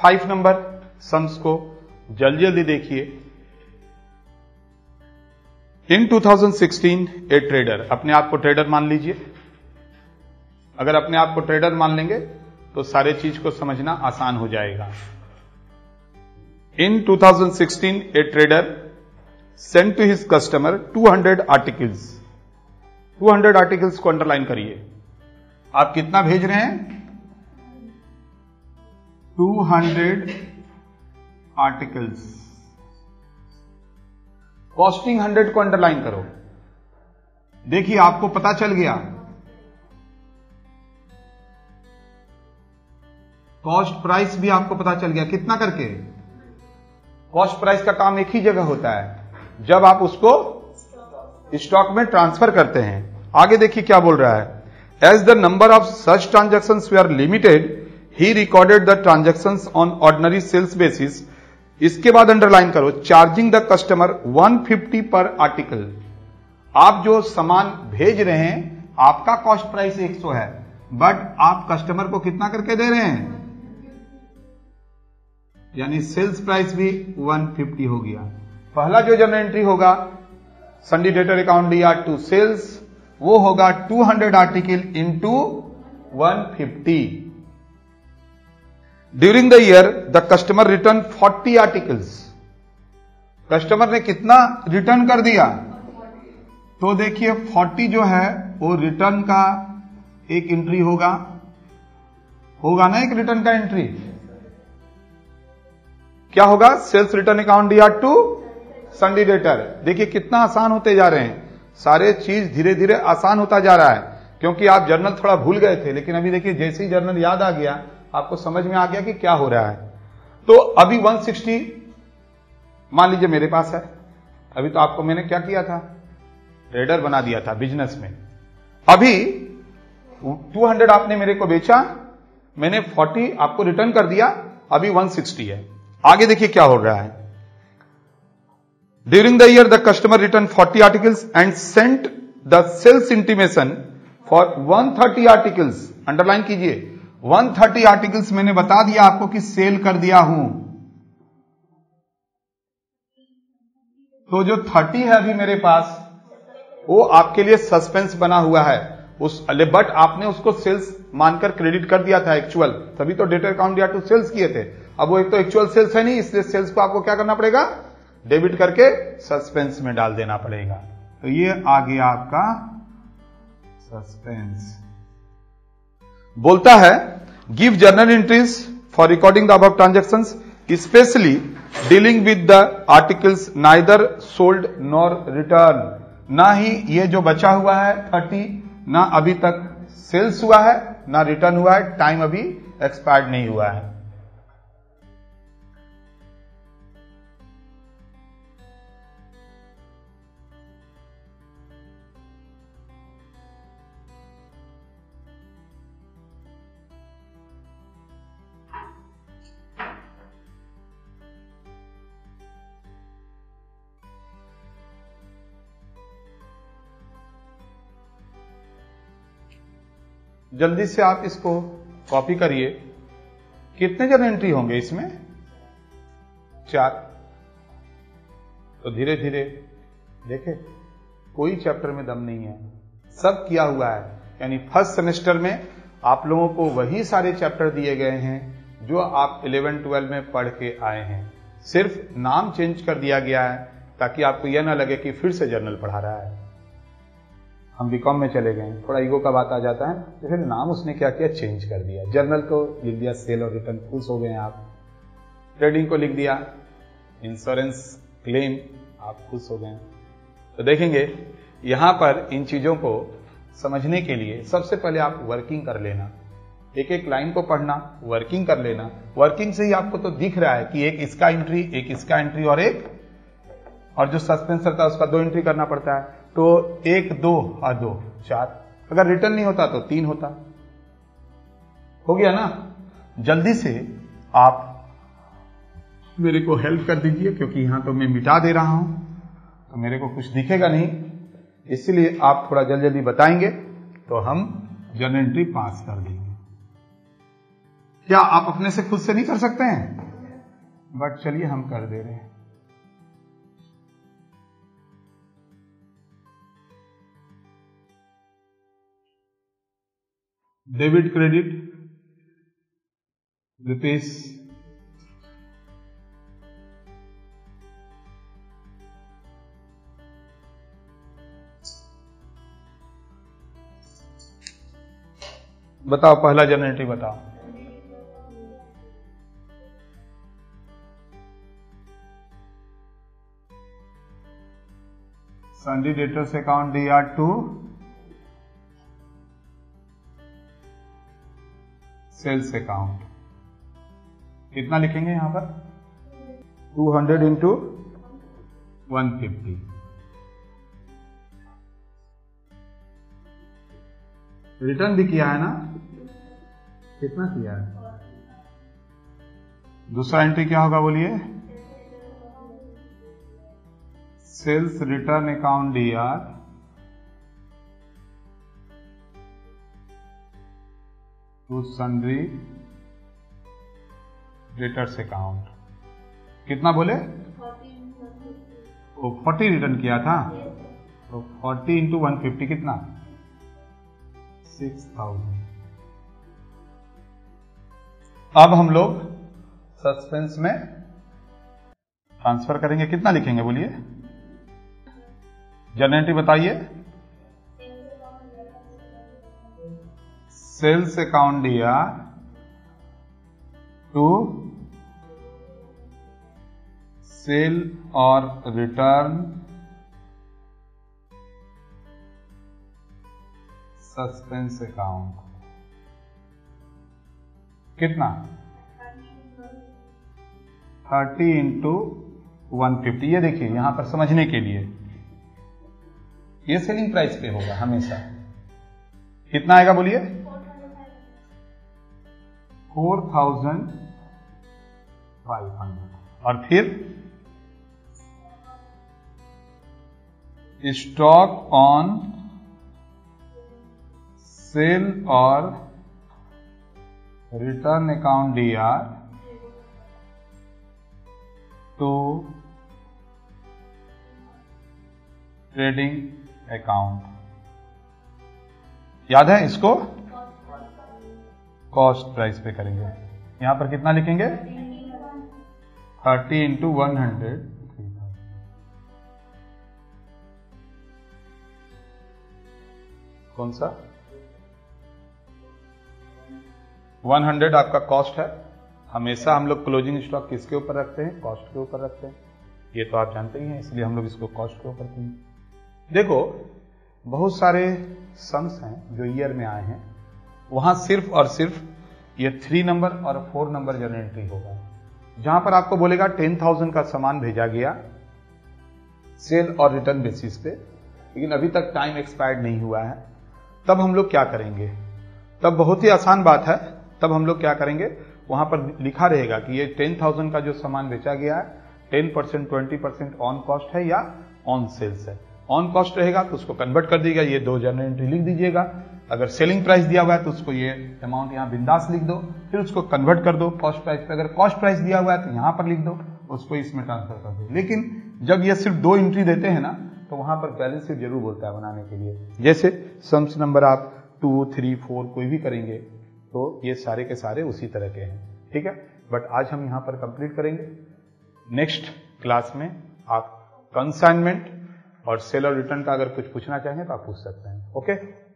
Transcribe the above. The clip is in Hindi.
5 नंबर सम्स को जल्दी जल्दी देखिए। इन 2016 ए ट्रेडर, अपने आप को ट्रेडर मान लीजिए। अगर अपने आप को ट्रेडर मान लेंगे तो सारे चीज को समझना आसान हो जाएगा। In 2016 a trader send to his customer 200 articles. 200 articles को अंडरलाइन करिए। आप कितना भेज रहे हैं? 200 आर्टिकल्स। कॉस्टिंग 100 को अंडरलाइन करो। देखिए आपको पता चल गया, कॉस्ट प्राइस भी आपको पता चल गया कितना करके। कॉस्ट प्राइस का काम एक ही जगह होता है, जब आप उसको स्टॉक में ट्रांसफर करते हैं। आगे देखिए क्या बोल रहा है। As the number of such transactions they are limited, he recorded the transactions on ordinary sales basis. इसके बाद अंडरलाइन करो, चार्जिंग द कस्टमर 150 पर आर्टिकल। आप जो सामान भेज रहे हैं, आपका कॉस्ट प्राइस 100 है, बट आप कस्टमर को कितना करके दे रहे हैं? यानी सेल्स प्राइस भी 150 हो गया। पहला जो जर्नल एंट्री होगा संडे डेटर अकाउंट दिया टू सेल्स, वो होगा 200 article into 150। During the year the customer return 40 articles. Customer ने कितना रिटर्न कर दिया? तो देखिए 40 जो है वो रिटर्न का एक एंट्री होगा ना, एक रिटर्न का एंट्री क्या होगा? सेल्स रिटर्न अकाउंट दिया टू संडे डेटर। देखिए कितना आसान होते जा रहे हैं, सारे चीज धीरे धीरे आसान होता जा रहा है, क्योंकि आप जर्नल थोड़ा भूल गए थे, लेकिन अभी देखिए जैसे ही जर्नल याद आ गया, आपको समझ में आ गया कि क्या हो रहा है। तो अभी 160 मान लीजिए मेरे पास है। अभी तो आपको मैंने क्या किया था? ट्रेडर बना दिया था बिजनेस में। अभी 200 आपने मेरे को बेचा, मैंने 40 आपको रिटर्न कर दिया, अभी 160 है। आगे देखिए क्या हो रहा है। During the year the customer return 40 articles and sent the sales intimation for 130 articles. Underline कीजिए, 130 आर्टिकल्स मैंने बता दिया आपको कि सेल कर दिया हूं। तो जो 30 है अभी मेरे पास, वो आपके लिए सस्पेंस बना हुआ है, बट आपने उसको सेल्स मानकर क्रेडिट कर दिया था एक्चुअल, तभी तो डेटर अकाउंट या टू सेल्स किए थे। अब वो एक तो एक्चुअल सेल्स है नहीं, इसलिए सेल्स को आपको क्या करना पड़ेगा? डेबिट करके सस्पेंस में डाल देना पड़ेगा। तो ये आ गया आपका सस्पेंस। बोलता है give journal entries for recording the above transactions, specially dealing with the articles neither sold nor return. ना ही ये जो बचा हुआ है 30, ना अभी तक सेल्स हुआ है, ना रिटर्न हुआ है, टाइम अभी एक्सपायर्ड नहीं हुआ है। जल्दी से आप इसको कॉपी करिए। कितने जन एंट्री होंगे इसमें? 4। तो धीरे धीरे देखें, कोई चैप्टर में दम नहीं है, सब किया हुआ है। यानी फर्स्ट सेमेस्टर में आप लोगों को वही सारे चैप्टर दिए गए हैं जो आप 11-12 में पढ़ के आए हैं, सिर्फ नाम चेंज कर दिया गया है ताकि आपको यह ना लगे कि फिर से जर्नल पढ़ा रहा है। हम बीकॉम में चले गए, थोड़ा ईगो का बात आ जाता है, तो फिर नाम उसने क्या किया? चेंज कर दिया। जर्नल को लिख दिया सेल और रिटर्न, खुश हो गए आप। ट्रेडिंग को लिख दिया इंश्योरेंस क्लेम, आप खुश हो गए। तो देखेंगे यहां पर इन चीजों को समझने के लिए सबसे पहले आप वर्किंग कर लेना, एक एक लाइन को पढ़ना, वर्किंग कर लेना। वर्किंग से ही आपको तो दिख रहा है कि एक इसका एंट्री, एक इसका एंट्री, और जो सस्पेंस रहता है उसका 2 एंट्री करना पड़ता है। तो 1, 2 और 2, 4। अगर रिटर्न नहीं होता तो 3 होता। हो गया ना? जल्दी से आप मेरे को हेल्प कर दीजिए, क्योंकि यहां तो मैं मिटा दे रहा हूं तो मेरे को कुछ दिखेगा नहीं, इसलिए आप थोड़ा जल्दी जल्दी बताएंगे तो हम जर्नल एंट्री पास कर देंगे। क्या आप अपने से खुद से नहीं कर सकते हैं? बट चलिए हम कर दे रहे हैं। डेबिट क्रेडिट रुपीस बताओ, पहला जनरेटिव बताओ। Sundry debtors account DR to sales account. कितना लिखेंगे यहां पर? 200 इंटू 150। रिटर्न भी किया है ना? कितना किया है? दूसरा एंट्री क्या होगा बोलिए? Sales return account DR to sundry debtors account. कितना बोले? 40 रिटर्न किया था, तो 40 इंटू 150 कितना? 6000। अब हम लोग सस्पेंस में ट्रांसफर करेंगे। कितना लिखेंगे बोलिए? जनरेटिव बताइए। Sales account DR to sale और रिटर्न सस्पेंस अकाउंट। कितना? 30 इंटू 150। ये देखिए यहां पर समझने के लिए, ये सेलिंग प्राइस पे होगा हमेशा। कितना आएगा बोलिए? 4500। और फिर स्टॉक ऑन सेल और return account DR to trading account. याद है इसको? कॉस्ट प्राइस पे करेंगे। यहां पर कितना लिखेंगे? 30 इंटू 100। कौन सा? 100 आपका कॉस्ट है। हमेशा हम लोग क्लोजिंग स्टॉक किसके ऊपर रखते हैं? कॉस्ट के ऊपर रखते हैं। ये तो आप जानते ही हैं, इसलिए हम लोग इसको कॉस्ट के ऊपर करेंगे। देखो बहुत सारे सम्स हैं जो ईयर में आए हैं, वहां सिर्फ और सिर्फ ये 3 नंबर और 4 नंबर जनरल एंट्री होगा। जहां पर आपको बोलेगा 10,000 का सामान भेजा गया सेल और रिटर्न बेसिस पे, लेकिन अभी तक टाइम एक्सपायर्ड नहीं हुआ है, तब हम लोग क्या करेंगे? तब बहुत ही आसान बात है। तब हम लोग क्या करेंगे? वहां पर लिखा रहेगा कि ये 10,000 का जो सामान बेचा गया है 10%, 20% ऑन कॉस्ट है या ऑन सेल्स है। ऑन कॉस्ट रहेगा तो उसको कन्वर्ट कर दीजिएगा, ये 2 जनरल एंट्री लिख दीजिएगा। अगर सेलिंग प्राइस दिया हुआ है तो उसको ये अमाउंट यहां बिंदास लिख दो, फिर उसको कन्वर्ट कर दो कॉस्ट प्राइस पे। अगर कॉस्ट प्राइस दिया हुआ है तो यहां पर लिख दो, उसको इसमें ट्रांसफर कर दो। लेकिन जब ये सिर्फ 2 एंट्री देते हैं ना, तो वहां पर बैलेंस शीट जरूर बोलता है बनाने के लिए। जैसे सम्स नंबर आप 2, 3, 4 कोई भी करेंगे तो ये सारे के सारे उसी तरह के हैं, ठीक है। बट आज हम यहां पर कंप्लीट करेंगे। नेक्स्ट क्लास में आप कंसाइनमेंट और सेल और रिटर्न का अगर कुछ पूछना चाहेंगे तो आप पूछ सकते हैं। ओके।